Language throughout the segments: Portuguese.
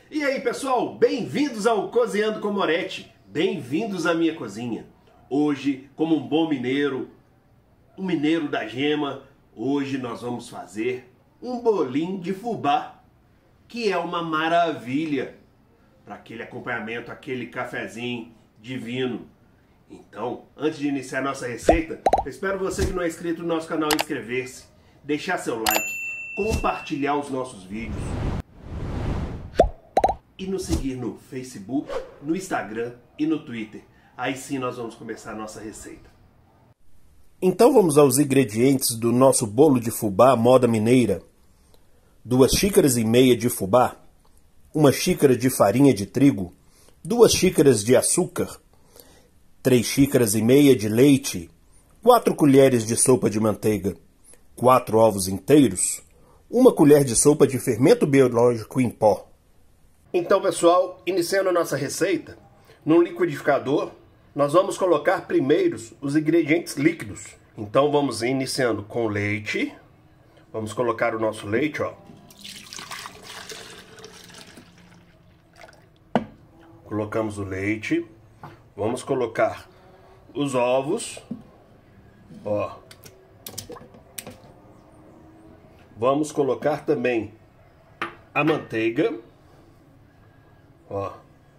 E aí pessoal, bem-vindos ao Cozinhando com Moretti, bem-vindos à minha cozinha. Hoje, como um bom mineiro, um mineiro da gema, hoje nós vamos fazer um bolinho de fubá, que é uma maravilha para aquele acompanhamento, aquele cafezinho divino. Então, antes de iniciar nossa receita, eu espero você que não é inscrito no nosso canal inscrever-se, deixar seu like, compartilhar os nossos vídeos e nos seguir no Facebook, no Instagram e no Twitter. Aí sim nós vamos começar a nossa receita. Então vamos aos ingredientes do nosso bolo de fubá moda mineira. 2 xícaras e meia de fubá, 1 xícara de farinha de trigo, 2 xícaras de açúcar, 3 xícaras e meia de leite, 4 colheres de sopa de manteiga, 4 ovos inteiros, 1 colher de sopa de fermento biológico em pó. Então pessoal, iniciando a nossa receita, no liquidificador nós vamos colocar primeiro os ingredientes líquidos. Então vamos iniciando com leite, vamos colocar o nosso leite, ó. Colocamos o leite, vamos colocar os ovos, ó. Vamos colocar também a manteiga, ó.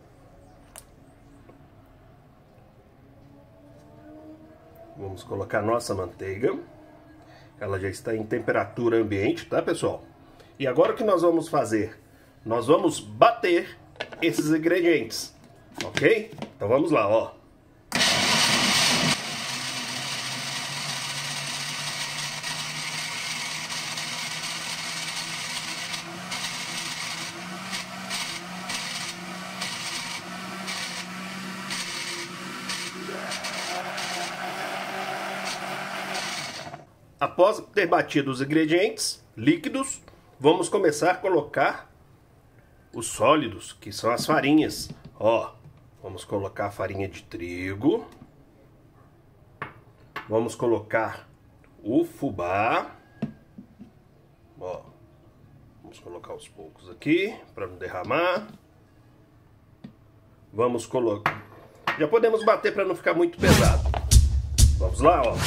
Vamos colocar nossa manteiga. Ela já está em temperatura ambiente, tá, pessoal? E agora o que nós vamos fazer? Nós vamos bater esses ingredientes, ok? Então vamos lá, ó. Após ter batido os ingredientes líquidos, vamos começar a colocar os sólidos, que são as farinhas. Ó, vamos colocar a farinha de trigo. Vamos colocar o fubá. Ó, vamos colocar aos poucos aqui, para não derramar. Vamos colocar... Já podemos bater para não ficar muito pesado. Vamos lá, ó.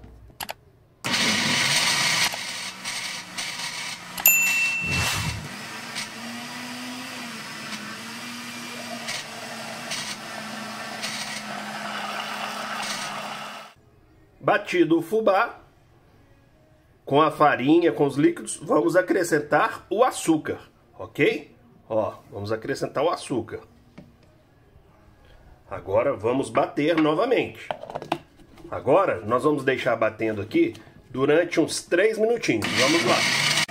Batido o fubá, com a farinha, com os líquidos, vamos acrescentar o açúcar, ok? Ó, vamos acrescentar o açúcar. Agora vamos bater novamente. Agora nós vamos deixar batendo aqui durante uns 3 minutinhos. Vamos lá.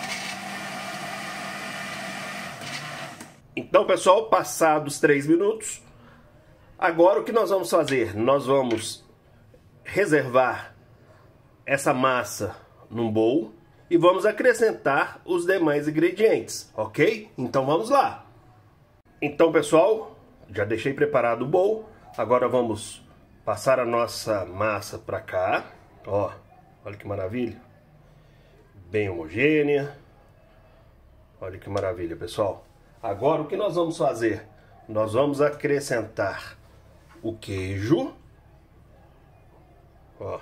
Então, pessoal, passados 3 minutos, agora o que nós vamos fazer? Nós vamos reservar essa massa num bowl e vamos acrescentar os demais ingredientes, ok? Então vamos lá. Então pessoal, já deixei preparado o bowl. Agora vamos passar a nossa massa para cá, ó. Olha que maravilha, bem homogênea. Olha que maravilha, pessoal. Agora o que nós vamos fazer? Nós vamos acrescentar o queijo. Ó.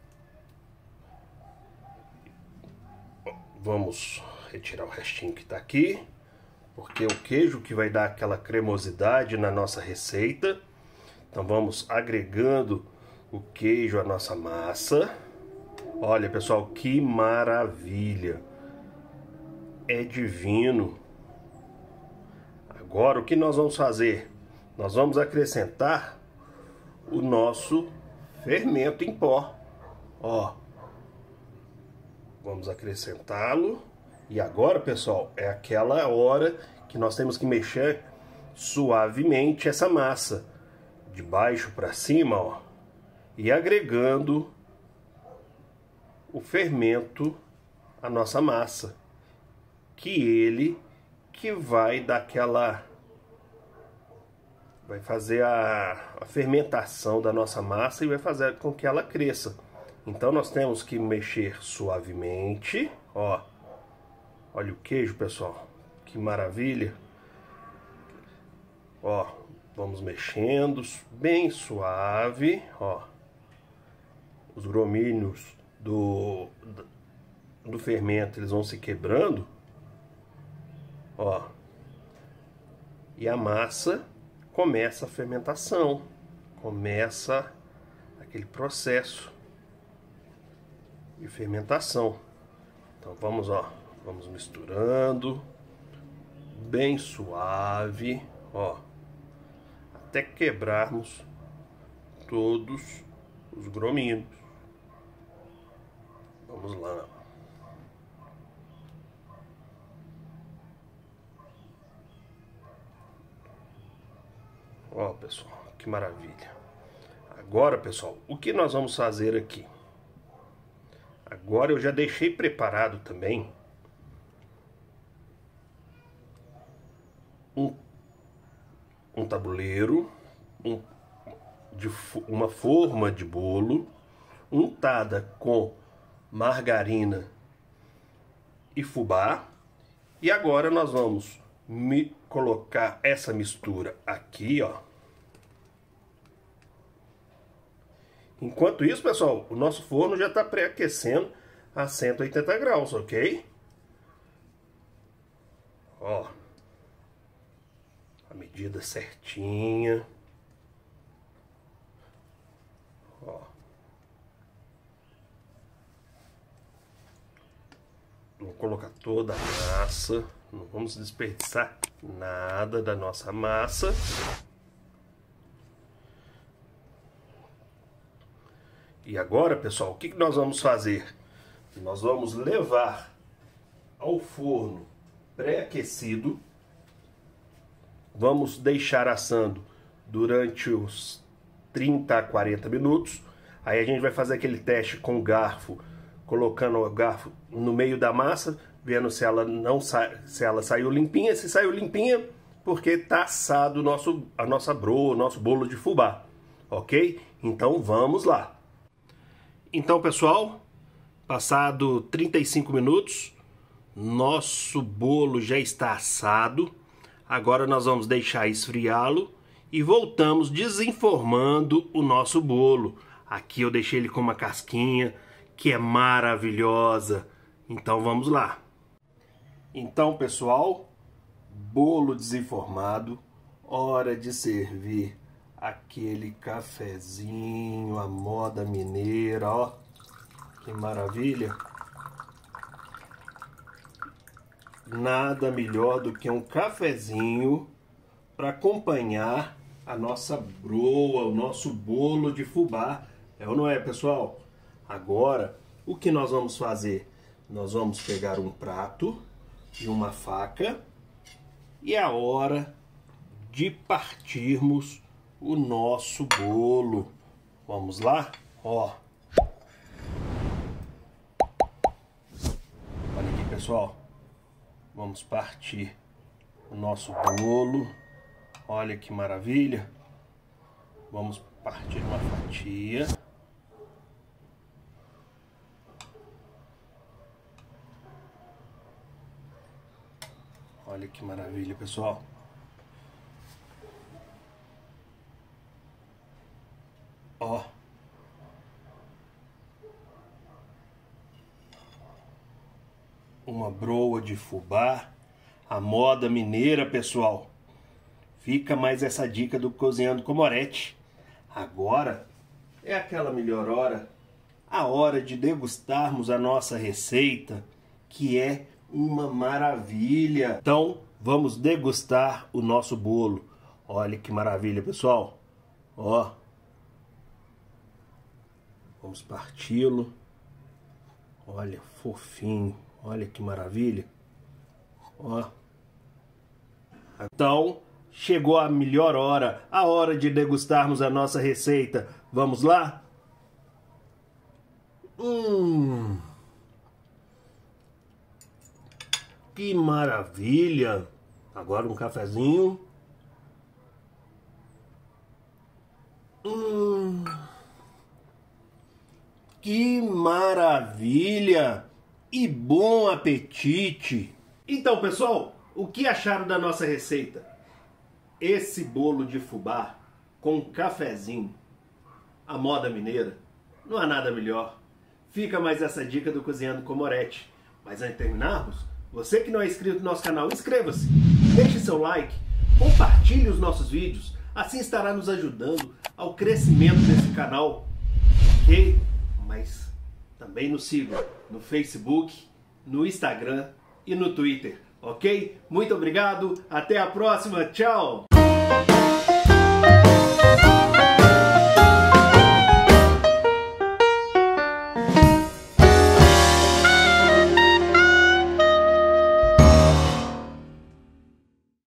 Vamos retirar o restinho que está aqui, porque é o queijo que vai dar aquela cremosidade na nossa receita. Então vamos agregando o queijo à nossa massa. Olha, pessoal, que maravilha! É divino! Agora o que nós vamos fazer? Nós vamos acrescentar o nosso fermento em pó, ó. Vamos acrescentá-lo. E agora, pessoal, é aquela hora que nós temos que mexer suavemente essa massa, de baixo para cima, ó, e agregando o fermento à nossa massa, que vai dar aquela... vai fazer a fermentação da nossa massa e vai fazer com que ela cresça. Então nós temos que mexer suavemente, ó. Olha o queijo, pessoal, que maravilha. Ó, vamos mexendo bem suave, ó. Os gromínios do fermento, eles vão se quebrando, ó. E a massa começa a fermentação, começa aquele processo de fermentação. Então vamos, ó, vamos misturando bem suave, ó, até quebrarmos todos os gromínios. Vamos lá. Ó, pessoal, que maravilha. Agora, pessoal, o que nós vamos fazer aqui? Agora eu já deixei preparado também um tabuleiro, uma forma de bolo untada com margarina e fubá. E agora nós vamos colocar essa mistura aqui, ó. Enquanto isso, pessoal, o nosso forno já está pré-aquecendo a 180 graus, ok? Ó, a medida certinha. Ó. Vou colocar toda a massa. Não vamos desperdiçar nada da nossa massa. E agora, pessoal, o que nós vamos fazer? Nós vamos levar ao forno pré-aquecido. Vamos deixar assando durante os 30 a 40 minutos. Aí a gente vai fazer aquele teste com o garfo, colocando o garfo no meio da massa, vendo se ela não se ela saiu limpinha. Se saiu limpinha, porque está assado a nossa broa, o nosso bolo de fubá, ok? Então vamos lá. Então, pessoal, passado 35 minutos, nosso bolo já está assado. Agora nós vamos deixar esfriá-lo e voltamos desenformando o nosso bolo. Aqui eu deixei ele com uma casquinha que é maravilhosa. Então vamos lá. Então, pessoal, bolo desenformado, hora de servir aquele cafezinho à moda mineira, ó, que maravilha. Nada melhor do que um cafezinho para acompanhar a nossa broa, o nosso bolo de fubá. É ou não é, pessoal? Agora, o que nós vamos fazer? Nós vamos pegar um prato e uma faca e é a hora de partirmos o nosso bolo. Vamos lá? Ó. Olha aqui, pessoal. Vamos partir o nosso bolo. Olha que maravilha. Vamos partir uma fatia. Olha que maravilha, pessoal. Ó. Uma broa de fubá, a moda mineira, pessoal. Fica mais essa dica do Cozinhando com Moretti. Agora é aquela melhor hora, a hora de degustarmos a nossa receita, que é uma maravilha. Então, vamos degustar o nosso bolo. Olha que maravilha, pessoal. Ó. Vamos parti-lo. Olha, fofinho. Olha que maravilha. Ó. Então, chegou a melhor hora. A hora de degustarmos a nossa receita. Vamos lá? Que maravilha. Agora um cafezinho. Que maravilha! E bom apetite! Então, pessoal, o que acharam da nossa receita? esse bolo de fubá com um cafezinho, a moda mineira, não há nada melhor. Fica mais essa dica do Cozinhando com Moretti. Mas antes de terminarmos, você que não é inscrito no nosso canal, inscreva-se, deixe seu like, compartilhe os nossos vídeos, assim estará nos ajudando ao crescimento desse canal, ok? Mas também nos sigam no Facebook, no Instagram e no Twitter, ok? Muito obrigado, até a próxima, tchau!